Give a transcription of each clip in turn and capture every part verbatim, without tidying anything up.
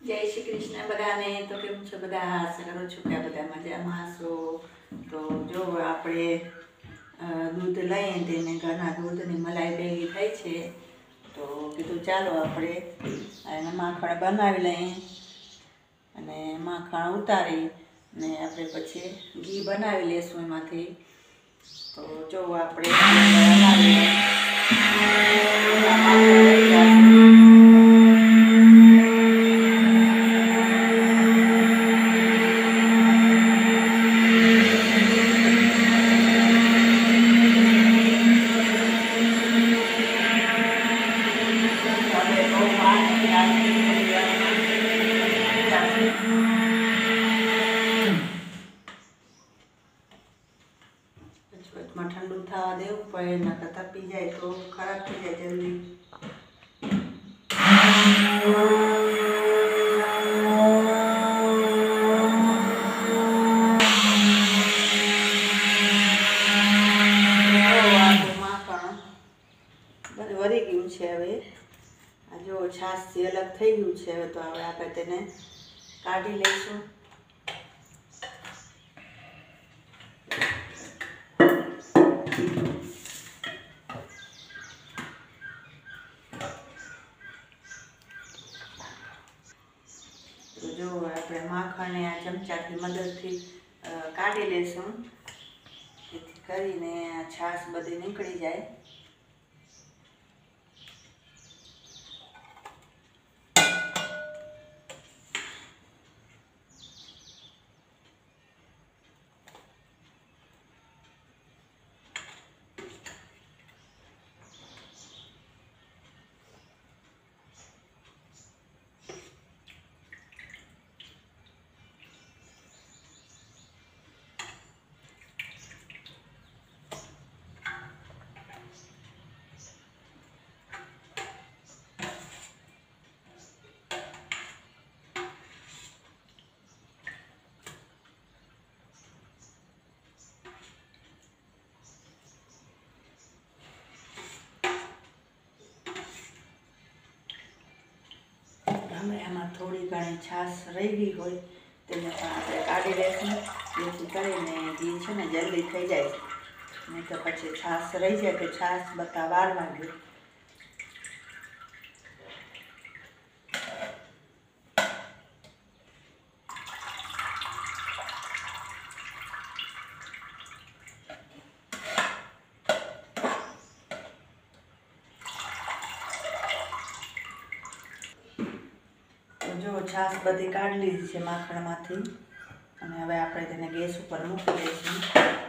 जय श्री कृष्ण बधाने। तो केम छो बधा? आशा करूँ छूँ कि बधा मजामां छो। तो जो आपणे दूध लईए तेने घरना दूधनी मलाई भेगी थई छे तो कीधुं चालो आपणे एने माखण बनावी लईए अने माखण उतारी ने आपणे पछी घी बनावी लेशुं एमांथी। तो जो आपणे हलावी वचમાં ઠંડુ થવા દેવું પડે, નકર તપી જાય તો ખરાબ થઈ જાય જલ્દી। વરી ગયું છે હવે આ જો છાશથી અલગ થઈ ગયું છે। હવે તો હવે આપણે તેને કાઢી લઈશું। तो जो આપણે માખણને આ ચમચાથી મદદથી કાઢી લેશું જેથી કરીને આ છાશ બધી નીકળી જાય। हमें आम थोड़ी घणी छाश रही गई हो काढ़ी लेशुं जेथी करीने घी छे ने जल्दी थई जाए, नहीं तो पछी छाश रही जाए तो छाश बता वार लागे। जो छाश बधी काढी लीधी छे माखणमांथी अने हवे आपणे तेने गैस पर मूकी दईशुं।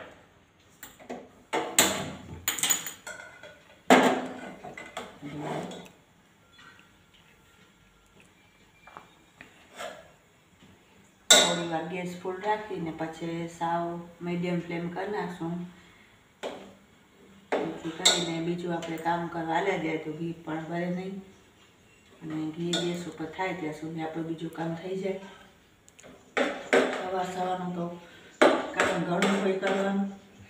थोड़ी वार गैस फूल राखीने पछी साव मीडियम फ्लेम कर नाखशुं जेथी करीने बीजुं आपणे काम करवा हाल्या जाए तो घी पण बळे नहीं અને ઘી ગેસ ઉપર થાય ત્યાં સુધી આપણું બીજું કામ થઈ જાય। સવાર સવારનું તો કામ ઘણું હોય કરવાનું।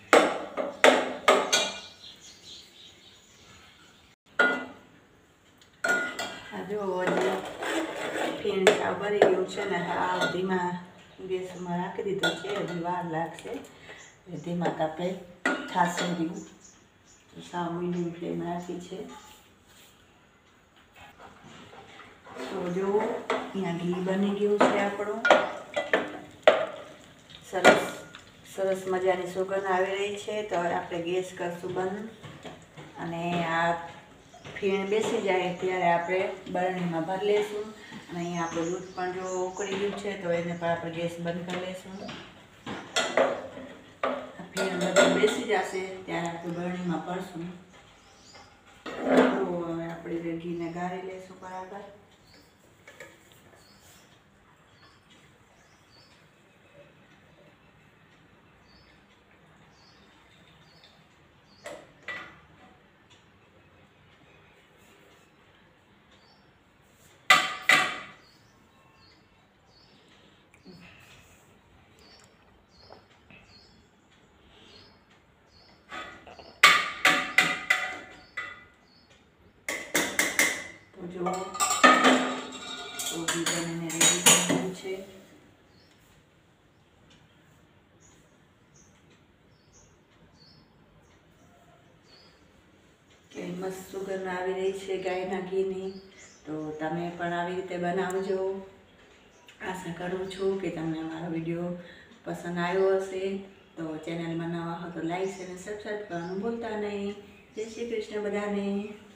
આ જો હજી ફીણ સાવ ભરી ગયું છે ને હાવ ધીમા ગેસમાં રાખી દીધો છે, હજી વાર લાગશે। ધીમા તાપે થાશે રહ્યું તો સાવ મીડિયમ ફ્લેમ રાખી છે। तो जो अँ घी बनी गयु है आपणो सरस सरस मजानी सुगंध आवी रही है। तो हवे आपणे गैस करशुं बंद अने आ फीण बेसी जाए त्यारे आपणे बरણીમાં भरी लेशुं अने अहींया आपणुं दूध पण जो उकળી गयुं छे तो एने पण आपणे गैस बंद करी लेशुं। फीण बधी बेसी जशे त्यारे आपणे बरણીમાં भरशुं। तो हवे आपणे घीने गाળી लेशुं बराबर। जो તો ઘી બનીને રેડી કરવાનું છે. કે મસ્ત સુગંધ આવી રહી છે ગાયના ઘીની. તો તમે પણ આવી રીતે બનાવજો. આશા કરું છું કે તમને મારો વિડીયો પસંદ આવ્યો હશે. તો ચેનલમાં નવા હો તો લાઈક અને સબસ્ક્રાઈબ કરવાનું ભૂલતા નહીં. જય શ્રી કૃષ્ણ બધાને.